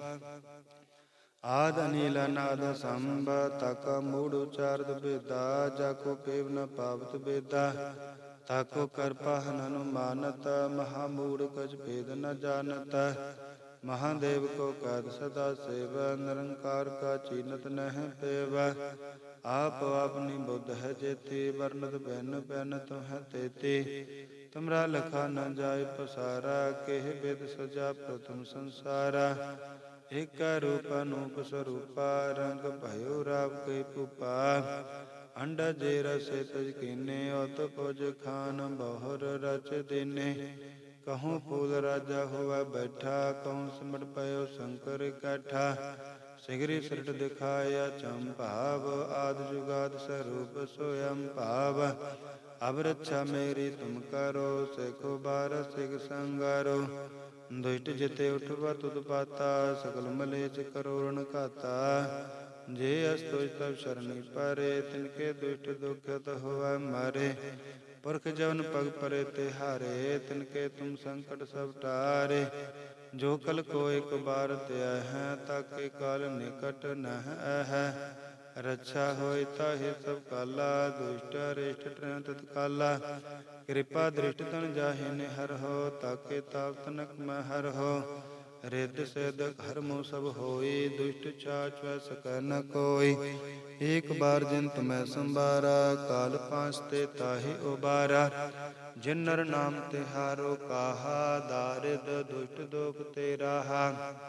आद अनिल अनाद संभ। तक मूढ़ उचारत बेदा, जाको पेव न पावत बेदा। ताको कृपा हननु मानत, महामूढ़ कछ भेद न जानत। महादेव को कैद सदा सेव, निरंकार का चीनत नह पेव। आप अपनी बुद्ध है जेती, वर्णत बैन बैन तुम है तेती। तुमरा लखा न जाय पसारा, केह वेद सजा प्रथम संसारा। एक रूप अनूप स्वरूपा, रंग भयो राव के पुपा। अंडा जे रसे तज कीने, अत पुज खान बहुर रच दीने। कहूँ फूल राजा हुआ बैठा, कहूँ सिमट पयो शंकर कैठा। सिगरी सृट दिखाया चंपाव, आदि जुगाद स्वरूप सोयम पाव। अब रक्षा मेरी तुम करो, सेखो बार सिख संगारो। दुष्ट जिते उठवा तुद पाता, सकल मलेच करोड़न घाता। जे अस्तुज तब शरणी परे, तिनके दुष्ट दुखत हुआ मारे। पुरख जवन पग परे तिहारे, तिनके तुम संकट सब टारे। जो कल को एक बार त्या है, ताके काल निकट नह है। रक्षा होय ताहि सब काला, दुष्ट अरिष्ट ट्रेन तत्काला। कृपा दृष्टि तन जाहि निहर हो, ताके ताप तनक मैं हर हो। रिद्ध सिद्ध हरमो सब होई, दुष्ट छाछ वै सकै न कोई। एक बार जिन तुम्हें संबारा, काल पांच ते ताहि उबारा। जिन नर नाम तिहारो काहा, दारिद दुष्ट दोख ते राहा।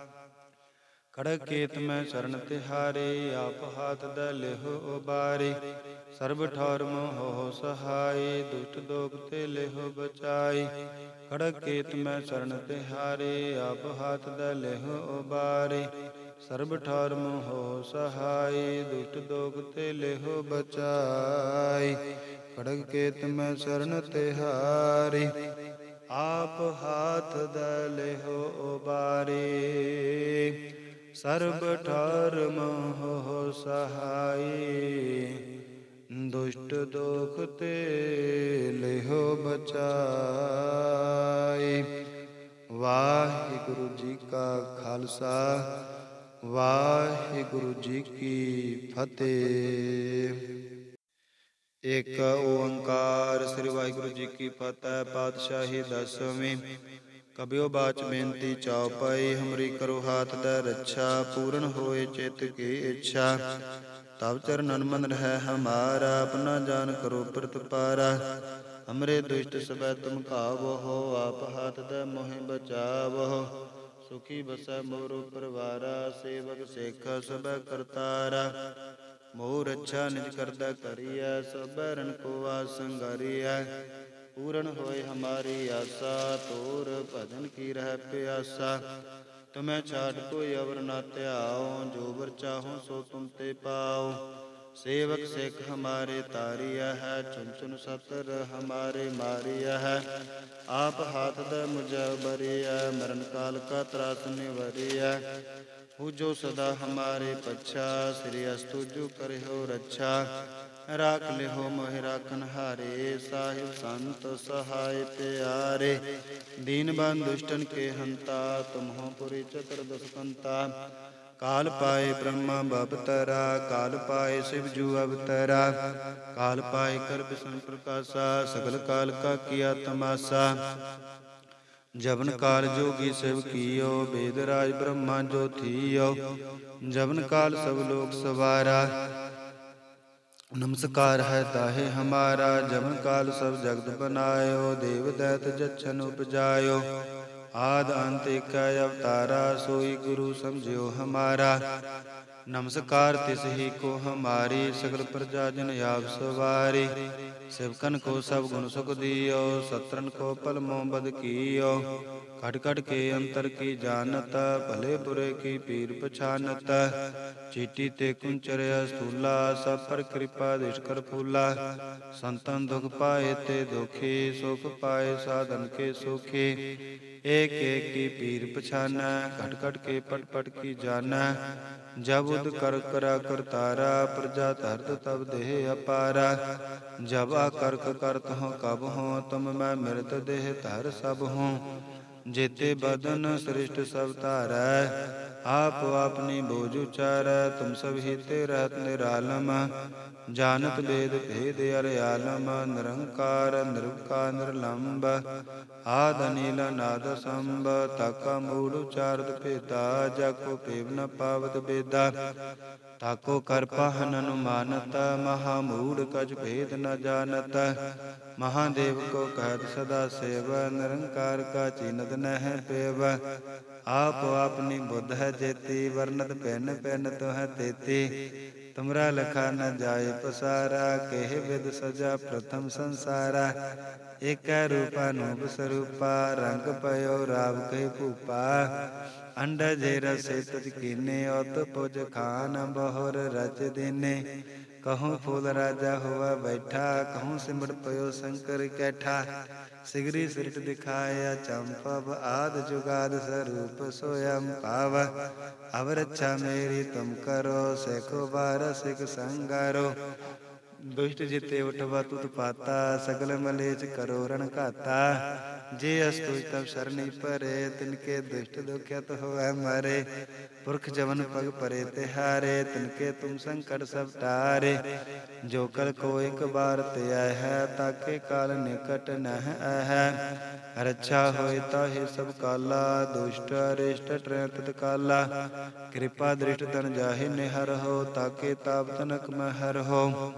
खड़ग केत में शरण तिहारी, आप हाथ द लेहो उबारी। सर्ब ठौर मोह हो सहाय, दुष्ट दोख ते लेहो बचाई। खड़ग केत में शरण तिहारी, आप हाथ द लेहो उबारी। सर्ब ठौर मोह हो सहाय, दुष्ट दोख ते लेहो बचाई। खड़ग केत में शरण तिहारी, आप हाथ द लेहो उबारी। ਸਰਬ ਠਾਰ ਮੋਹ ਸਹਾਈ, ਦੁਸ਼ਟ ਦੋਖ ਤੇ ਲਿਹੋ ਬਚਾਈ। ਵਾਹਿਗੁਰੂ ਜੀ ਕਾ ਖਾਲਸਾ, ਵਾਹਿਗੁਰੂ ਜੀ ਕੀ ਫਤਿਹ। ਇੱਕ ਓੰਕਾਰ ਸ੍ਰੀ ਵਾਹਿਗੁਰੂ ਜੀ ਕੀ ਫਤਿਹ। ਪਾਤਸ਼ਾਹੀ ਦਸਵੀਂ। ਕਬਿਓ ਬਾਚ ਬੇਨਤੀ ਚਉਪਈ, ਹਮਰੀ ਕਰੋ ਹਾਥ ਦੈ ਰੱਛਾ। ਪੂਰਨ ਹੋਏ ਚਿਤ ਕੀ ਇੱਛਾ, ਤਬ ਚਰਨਨ ਮਨ ਰਹਿ ਹਮਾਰਾ। ਆਪਣਾ ਜਾਨ ਕਰੋ ਪ੍ਰਤਪਾਰਾ, ਹਮਰੇ ਦੁਸ਼ਟ ਸਭੈ ਤੁਮ ਕਾਵਹੁ। ਆਪ ਹਾਥ ਦੈ ਮੋਹਿ ਬਚਾਵਹੁ, ਸੁਖੀ ਬਸੈ ਮੋਰੋ ਪਰਵਾਰਾ। ਸੇਵਕ ਸੇਖਾ ਸਭੈ ਕਰਤਾਰਾ, ਮੋਹ ਰੱਛਾ ਨਿਜ ਕਰਦਾ ਕਰੀਐ। ਸਭੈ ਰਣ ਕੋ ਆਸ ਸੰਗਾਰੀਐ, ਪੂਰਨ ਹੋਏ ਹਮਾਰੀ ਆਸਾ। ਤੋਰ ਭਜਨ ਕੀ ਰਹਿ ਪਿਆਸਾ, ਤੁਮੈ ਛਾਡ ਕੋਈ ਅਵਰ ਨਾ ਧਿਆਓ। ਜੋ ਵਰ ਚਾਹੋ ਸੋ ਤੁਮ ਤੇ ਪਾਓ, ਸੇਵਕ ਸਿੱਖ ਹਮਾਰੇ ਤਾਰੀਆ ਹੈ। ਚੁਨ ਚੁਨ ਸਤਰ ਹਮਾਰੇ ਮਾਰੀਆ ਹੈ, ਆਪ ਹਾਥ ਦੈ ਮੁਝੈ ਬਰੀਐ। ਮਰਨ ਕਾਲ ਕਾ ਤਰਾਸ ਨਿਵਰੀਐ, ਪੂਜੋ ਸਦਾ ਹਮਾਰੇ ਪੱਛਾ। ਸ੍ਰੀ ਅਸਤੁ ਜੁ ਕਰਿਓ ਰੱਛਾ, ਰਾਖ ਲਿਹੋ ਮੋਹਿ ਰਾਖਨ ਹਾਰੇ। ਸਾਹਿਬ ਸੰਤ ਸਹਾਇ ਪਿਆਰੇ, ਦੀਨ ਬੰਧ ਦੁਸ਼ਟਨ ਕੇ ਹੰਤਾ। ਤੁਮਹੁ ਪੁਰੀ ਚਤੁਰਦਸ ਕੰਤਾ, ਕਾਲ ਪਾਏ ਬ੍ਰਹਮਾ ਬਵਤਰਾ। ਕਾਲ ਪਾਏ ਸਿਵ ਜੂ ਅਵਤਰਾ, ਕਾਲ ਪਾਏ ਕਰ ਬਿਸ਼ਨ ਪ੍ਰਕਾਸ਼ਾ। ਸਗਲ ਕਾਲ ਕਾ ਕੀਆ ਤਮਾਸਾ, ਜਬਨ ਕਾਲ ਜੋਗੀ ਸਿਵ ਕੀਓ। ਬੇਦ ਰਾਜ ਬ੍ਰਹਮਾ ਜੋ ਥੀਓ, ਜਬਨ ਕਾਲ ਸਭ ਲੋਕ ਸਵਾਰਾ। ਨਮਸਕਾਰ ਹੈ ਤਾਹੇ ਹਮਾਰਾ, ਜਬਨ ਕਾਲ ਸਭ ਜਗਤ ਬਨਾਇਓ। ਦੇਵ ਦੈਤ ਜਛਨ ਉਪਜਾਇਓ, ਆਦ ਅੰਤ ਏਕੈ ਅਵਤਾਰਾ। ਸੋਈ ਗੁਰੂ ਸਮਝਿਓ ਹਮਾਰਾ, ਨਮਸਕਾਰ ਤਿਸ ਹੀ ਕੋ ਹਮਾਰੀ। ਸਗਲ ਪ੍ਰਜਾ ਜਨ ਆਪ ਸਵਾਰੀ, ਸਿਵਕਨ ਕੋ ਸਭ ਗੁਣ ਸੁਖ ਦਿਓ। ਸਤਰਨ ਕੋ ਪਲ ਮੋਹ ਬਦ ਕੀਓ, ਖਟ ਖਟ ਕੇ ਅੰਤਰ ਕੀ ਜਾਨਤ। ਭਲੇ ਬੁਰੇ ਕੀ ਪੀਰ ਪਛਾਨਤ, ਚੀਟੀ ਤੇ ਕੁੰਚਰਿਆ ਸਥੂਲਾ। ਸਭ ਪਰ ਕਿਰਪਾ ਦਿਸ਼ ਕਰ ਫੂਲਾ, ਸੰਤਨ ਦੁਖ ਪਾਏ ਤੇ ਦੁਖੀ। ਸੁਖ ਪਾਏ ਸਾਧਨ ਕੇ ਸੁਖੀ, ਏਕ ਏਕ ਕੀ ਪੀਰ ਪਛਾਨੈ। ਘਟ ਘਟ ਕੇ ਪਟ ਪਟ ਕੀ ਜਾਨੈ, ਜਬ ਉਦ ਕਰ ਕਰਾ ਕਰਤਾਰਾ। ਪ੍ਰਜਾ ਧਰਤ ਤਬ ਦੇਹ ਅਪਾਰਾ, ਜਬ ਆ ਕਰਕ ਕਰਤ ਹੋ ਕਬ ਹੋ। ਤੁਮ ਮੈਂ ਮਿਰਤ ਦੇਹ ਧਰ ਸਭ ਹੋਂ, ਜੇਤੇ ਬਦਨ ਸ੍ਰਿਸ਼ਟ ਸਭ ਧਾਰੈ। ਆਪ ਆਪਨੀ ਬੋਝ ਉਚਾਰੈ, ਤੁਮ ਸਭ ਹੀਤੇ ਰਹਿਤ ਨਿਰਾਲਮ। ਜਾਨਤ ਬੇਦ ਭੇਦ ਅਰਿਆਲਮ, ਨਿਰੰਕਾਰ ਨਿਰਵਕਾਰ ਨਿਰਲੰਭ। ਆਦ ਅਨੀਲ ਅਨਾਦ ਸੰਭ, ਤਾਕਾ ਮੂੜ ਉਚਾਰਤ ਭੇਦਾ। ਜਾਕੋ ਭੇਵ ਨ ਪਾਵਤ ਬੇਦਾ, ਤਾਕੋ ਕਰ ਪਾਹਨ ਅਨੁਮਾਨਤ। ਮਹਾ ਮੂੜ ਕਛ ਭੇਦ ਨ ਜਾਨਤ, ਮਹਾਦੇਵ ਕੋ ਕਹਿਤ ਸਦਾ ਸੇਵ। ਨਿਰੰਕਾਰ ਕਾ ਚੀਨਤ ਨਹਿ ਪੇਵ, ਆਪ ਆਪਨੀ ਬੁੱਧ ਹੈ ਜੇਤੀ। ਵਰਨਤ ਭਿੰਨ ਭਿੰਨ ਤੁਹੈ ਤੇਤੀ, ਤੁਮਰਾ ਲਖਾ ਨ ਜਾਏ ਪਸਾਰਾ। ਕਿਹ ਵਿਦ ਸਜਾ ਪ੍ਰਥਮ ਸੰਸਾਰਾ, ਏਕੈ ਰੂਪ ਅਨੂਪ ਸਰੂਪਾ। ਰੰਗ ਪਇਓ ਰਾਵ ਕਹਿ ਭੂਪਾ, ਅੰਡਜੇ ਰਸੇ ਤੁਜ ਕੀਨੇ। ਉਤ ਪੁਜ ਖਾਨ ਬਹੁਰ ਰਚ ਦੀਨੇ, ਕਹੂੰ ਫੂਲ ਰਾਜਾ ਹੋਵਾ ਬੈਠਾ। ਕਹੂੰ ਸਿਮਟ ਪਇਓ ਸ਼ੰਕਰ ਕੈਠਾ, ਸਿਗਰੀ ਸਿਰਟ ਦਿਖਾਇਆ ਚੰਪਵ। ਆਦਿ ਜੁਗਾਦਿ ਸਰੂਪ ਸੋਯੰ ਭਾਵ, ਅਵ ਰੱਛਾ ਮੇਰੀ ਤੁਮ ਕਰੋ। ਸੇਖੋ ਬਾਰ ਸਿਖ ਸੰਗਾਰੋ, ਦੁਸ਼ਟ ਜਿਤੇ ਉਠਵਾ ਤੁਤ ਪਾਤਾ। ਸਗਲ ਮਲੇਚ ਕਰੋ ਰਣ ਘਾਤਾ, ਜੇ ਅਸਤੁਜ ਤਬ ਸਰਣੀ ਪਰੇ। ਤਿਨਕੇ ਦੁਸ਼ਟ ਦੁਖਿਅਤ ਹੋਵੈ ਮਰੇ, ਪੁਰਖ ਜਵਨ ਪਗ ਪਰੇ ਤਿਹਾਰੇ। ਤਿਨਕੇ ਤੁਮ ਸੰਕਟ ਸਭ ਟਾਰੇ, ਜੋ ਕਲ ਕੋ ਇਕ ਬਾਰ ਧਿਆਇ ਹੈ। ਤਾਕੇ ਕਾਲ ਨਿਕਟ ਨਹਿ ਅਹੈ, ਰੱਛਾ ਹੋਇ ਤਾਹੇ ਸਭ ਕਾਲਾ। ਦੁਸ਼ਟ ਅਰਿਸ਼ਟ ਟਰੈ ਤਤ ਕਾਲਾ, ਕਿਰਪਾ ਦ੍ਰਿਸ਼ਟ ਤਨ ਜਾਹਿ ਨਿਹਰਹੁ। ਤਾਕੇ ਤਾਪ ਤਨਕ ਮਹਿ ਹਰਹੁ,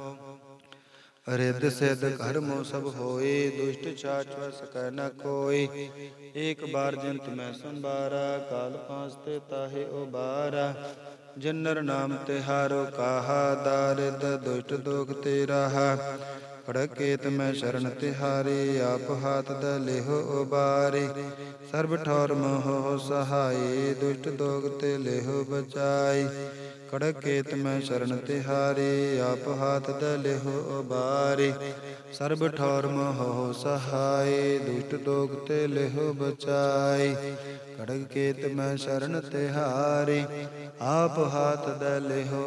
ਰਿੱਧ ਸਿੱਧ ਕਰਮੁ ਸਭ ਹੋਈ। ਦੁਸ਼ਟ ਛਾਛ ਵ ਸਕੈ ਨ ਕੋਈ, ਏਕ ਬਾਰ ਜਿਨ ਤੁਮੈ ਸੰਭਾਰਾ। ਕਾਲ ਪਾਂਸ ਤੇ ਤਾਹੇ ਉਬਾਰਾ, ਜਿਨ ਨਰ ਨਾਮ ਤਿਹਾਰੋ ਕਾਹਾ। ਦਾਰਿਦ ਦੁਸ਼ਟ ਦੋਖ ਤੇ ਰਾਹਾ, ਖੜਕੇਤ ਮੈਂ ਸ਼ਰਨ ਤਿਹਾਰੀ, ਆਪ ਹਾਥ ਦ ਲਿਹੋ ਉਬਾਰੀ। ਸਰਬ ਠੌਰ ਮੋਹ ਸਹਾਈ, ਦੁਸ਼ਟ ਦੋਗ ਤੇ ਲਿਹੋ ਬਚਾਈ। ਖੜਕੇਤ ਮੈਂ ਸ਼ਰਨ ਤਿਹਾਰੀ, ਆਪ ਹਾਥ ਦ ਲਿਹੋ ਉਬਾਰੀ। ਸਰਬ ਠੌਰ ਮੋਹ ਸਹਾਈ, ਦੁਸ਼ਟ ਦੋਗ ਤੇ ਲਿਹੋ ਬਚਾਈ। ਖੜਕੇਤ ਮੈਂ ਸ਼ਰਨ ਤਿਹਾਰੀ, ਆਪ ਹਾਥ ਦ ਲਿਹੋ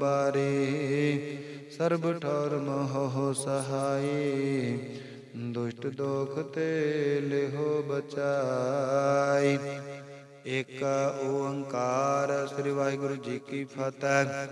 ਉਬਾਰੀ। ਸਰਬ ਠੌਰ ਮੋਹ ਸਹਾਈ, ਦੁਸ਼ਟ ਦੋਖ ਤੇ ਲਿਹੋ ਬਚਾਈ। ਏਕ ਓੰਕਾਰ। ਸ੍ਰੀ ਵਾਹਿਗੁਰੂ ਜੀ ਕੀ ਫਤਿਹ।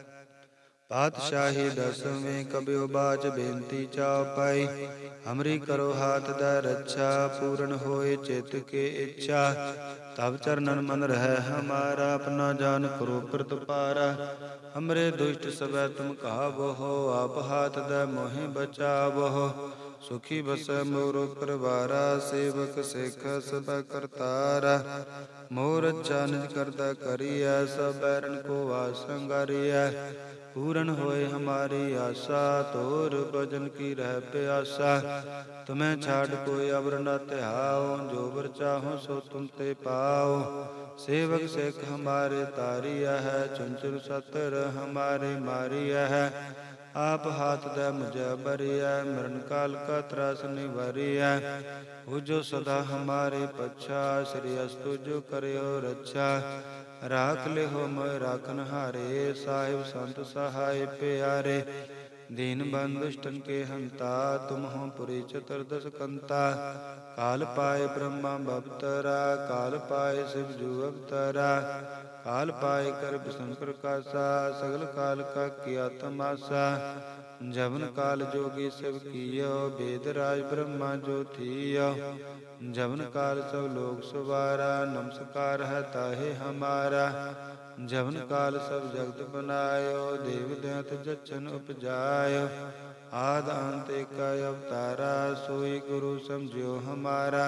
ਪਾਤਸ਼ਾਹੀ ਦਸਵੇਂ ਕਬਿਓ ਬਾਚ ਬੇਨਤੀ ਚਾਉਪਾਈ। ਹਮਰੀ ਕਰੋ ਹਾਥ ਦ ਰੱਛਾ, ਪੂਰਨ ਹੋਏ ਚਿਤ ਕੇ ਇੱਛਾ। ਤਬ ਚਰਨਨ ਮਨ ਰਹਿ ਹਮਾਰਾ, ਆਪਣਾ ਜਾਨ ਕਰੋ ਪ੍ਰਤਪਾਰਾ। ਹਮਰੇ ਦੁਸ਼ਟ ਸਭੈ ਤੁਮ ਕਾਬੋ, ਆਪ ਹਾਥ ਦ ਮੋਹਿ ਬਚਾਵੋ। ਸੁਖੀ ਬਸੈ ਮੋਰੋ ਪਰਵਾਰਾ, ਸੇਵਕ ਸਿੱਖ ਸਭੈ ਕਰਤਾਰਾ। ਮੋਰ ਅੱਛਾ ਨਿਜ ਕਰਤਾ ਕਰੀਐ, ਸਭ ਬੈਰਨ ਕੋ ਵਾਸ ਸੰਗਾਰੀਐ। ਪੂਰਨ ਹੋਏ ਹਮਾਰੀ ਆਸਾ, ਤੋਰ ਭਜਨ ਕੀ ਰਹਿ ਪਿਆਸਾ। ਤੁਮੈ ਛਾੜ ਕੋਈ ਅਵਰ ਨ ਧਿਆਓ, ਜੋ ਵਰ ਚਾਹੋ ਸੋ ਤੁਮ ਤੇ ਪਾਓ। ਸੇਵਕ ਸਿੱਖ ਹਮਾਰੇ ਤਾਰੀਆ ਹੈ, ਚੰਚਲ ਸਤਰ ਹਮਾਰੇ ਮਾਰੀਆ ਹੈ। ਆਪ ਹਾਥ ਦ ਮੁਝੈ ਬਰੀਐ, ਮਰਨ ਕਾਲ ਕਾ ਤਰਾਸ ਨਿਵਾਰੀਐ। ਬੁਝੋ ਸਦਾ ਹਮਾਰੇ ਪੱਛਾ, ਸ੍ਰੀ ਅਸ ਤੁਜੋ ਕਰਿਓ ਰੱਛਾ। ਰਾਖ ਲਿਹੋ ਮੋਇ ਰਾਖਨ ਹਾਰੇ, ਸਾਹਿਬ ਸੰਤ ਸਹਾਇ ਪਿਆਰੇ। ਦੀਨ ਬੰਧੁ ਦੁਸ਼ਟਨ ਕੇ ਹੰਤਾ, ਤੁਮ ਹੋ ਪੁਰੀ ਚਤੁਰਦਸ ਕੰਤਾ। ਕਾਲ ਪਾਏ ਬ੍ਰਹਮਾ ਬਵਤਰਾ, ਕਾਲ ਪਾਏ ਸਿਵ ਜੂ ਅਵਤਰਾ। ਕਾਲ ਪਾਏ ਕਰ ਬਿਸ਼ਨ ਪ੍ਰਕਾਸ਼ਾ, ਸਗਲ ਕਾਲ ਕਾ ਕੀਆ ਤਮਾਸਾ। ਜਵਨ ਕਾਲ ਜੋਗੀ ਸਿਵ ਕੀਓ, ਬੇਦ ਰਾਜ ਬ੍ਰਹਮਾ ਜੋ ਥੀਓ। ਜਵਨ ਕਾਲ ਸਭ ਲੋਕ ਸਵਾਰਾ, ਨਮਸਕਾਰ ਹੈ ਤਾਹੇ ਹਮਾਰਾ। ਜਵਨ ਕਾਲ ਸਭ ਜਗਤ ਬਨਾਇਓ, ਦੇਵ ਦੈਂਤ ਜਛਨ ਉਪਜਾਇਓ। ਆਦਿ ਅੰਤ ਏਕ ਅਵਤਾਰਾ, ਸੋਈ ਗੁਰੂ ਸਮਝਿਓ ਹਮਾਰਾ।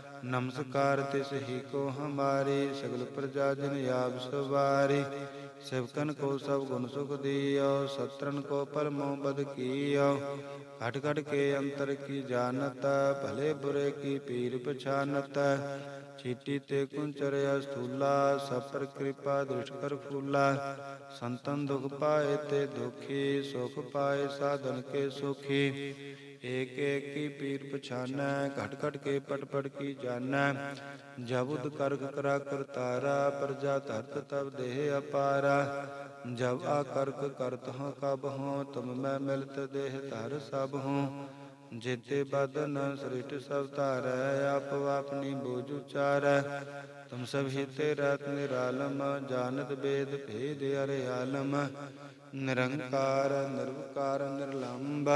ਨਮਸਕਾਰ ਤਿਸ ਹੀ ਕੋ ਹਮਾਰੀ, ਸਗਲ ਪ੍ਰਜਾ ਜਨ ਆਪ ਸਵਾਰੀ। सेवकन को सब गुण सुख दियो, सत्रन को परमो बद कियो। घट घट के अंतर की जानत, भले बुरे की पीर पछानत। चीटी ते कुंचर स्थूला, सब पर कृपा दृष्ट कर फूला। संतन दुख पाए ते दुखी, सुख पाए साधन के सुखी। एक एक की पीर पछाना, घट घट के पट पट की जाना। जब उद करग करा करतारा, प्रजा धरत तब देह अपारा। जब आकर्क करत हों कब हों, तुम मैं मिलत देह धर सब हों। जेते बदन सृष्ट सब तारै, आप अपनी बोझ उचारै। तुम सब हिते रहत निरालम, जानत वेद भेद अरे आलम। निरंकार निर्विकार निर्लंब,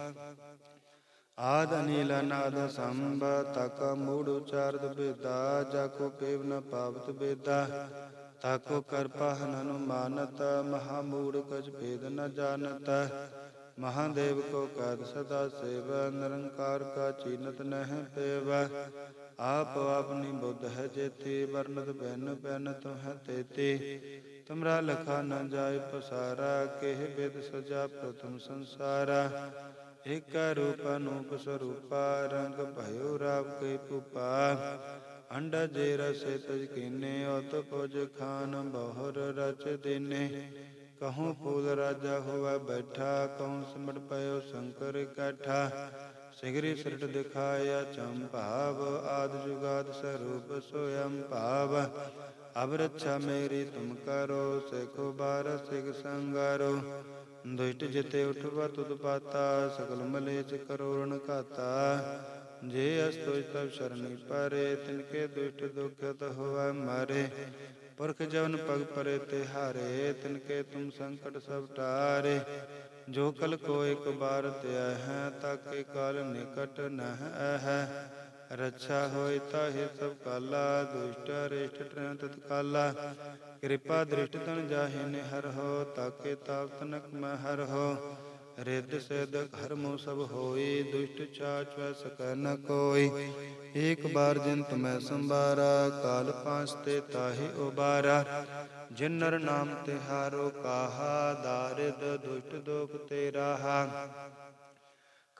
आद अनिल अनाद संभ। तक मूढ़ उचारत बेदा, जाको पेव न पावत बेदा। ताको कृपा हन अनुमानत, महामूढ़ कछ भेद न जानत। महादेव को कहत सदा सेव, निरंकार का चीनत नह पेव। आप अपनी बुद्ध है जेती, वर्णत बैन बैन तुम है तेती। तुमरा लखा न जाय पसारा, केह वेद सजा प्रथम संसारा। एक रूप अनूप स्वरूपा, रंग भयो राव के पुपा। अंडा जे रसे तज कीने, ओत पुज खान बहुर रच दीने। कहूँ फूल राजा हुआ बैठा, कहूँ सिमट पयो शंकर कैठा। सिगरी सृट दिखाया चंपाव, आद जुगाद स्वरूप स्वयं भाव। अब रक्षा मेरी तुम करो, सेखो बार सिख संगारो। दुष्ट जिते उठवा तुदपाता, सकल मलेच करोड़न घाता। जे अस्तुज तब शरणी परे, तिनके दुष्ट दुखत हुआ मारे। पुरख जवन पग परे तिहारे, तिनके तुम संकट सब टारे। जो कल को एक बार त्या है, ताके काल निकट नह है। रक्षा होय ताहि सब काला, दुष्ट अरिष्ट ट्रय तत्काला। कृपा दृष्ट तन जाहि निहर हो, ताके ताप तनक मैं हर हो। रिद्ध सिद्ध धर्मो सब होई, दुष्ट छाछ वै सकै न कोई। एक बार जिन तुम्हें संबारा, काल पांच ते ताहि उबारा। जिन नर नाम तिहारो काहा, दारिद दुष्ट दोख ते राहा।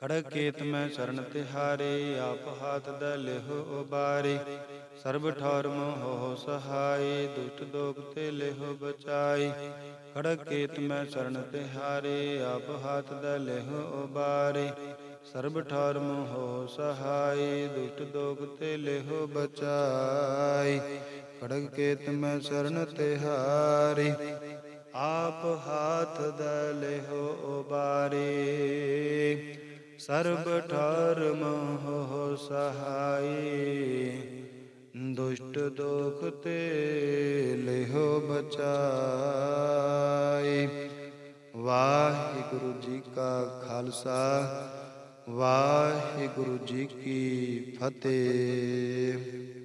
ਖੜਗ ਕੇਤ ਮੈਂ ਸ਼ਰਨ ਤਿਹਾਰੇ, ਆਪ ਹਾਥ ਦ ਲਿਹੁ ਉਬਾਰੇ। ਸਰਬ ਠੌਰ ਮੋਹ ਸਹਾਈ, ਦੁਸ਼ਟ ਦੋਖ ਤੇ ਲਿਹੁ ਬਚਾਈ। ਖੜਗ ਕੇਤ ਮੈਂ ਸ਼ਰਨ ਤਿਹਾਰੇ, ਆਪ ਹਾਥ ਦ ਲਿਹੁ ਉਬਾਰੇ। ਸਰਬ ਠੌਰ ਮੋਹ ਸਹਾਈ, ਦੁਸ਼ਟ ਦੋਖ ਤੇ ਲਿਹੁ ਬਚਾਈ। ਖੜਗ ਕੇਤ ਮੈਂ ਸ਼ਰਨ ਤਿਹਾਰੀ, ਆਪ ਹਾਥ ਦ ਲਿਹੁ ਉਬਾਰੇ। ਸਰਬ ਠੌਰ ਮੋਹ ਸਹਾਈ, ਦੁਸ਼ਟ ਦੋਖ ਤੇ ਲਿਹੁ ਬਚਾਈ। ਵਾਹਿਗੁਰੂ ਜੀ ਕਾ ਖਾਲਸਾ, ਵਾਹਿਗੁਰੂ ਜੀ ਕੀ ਫਤਿਹ।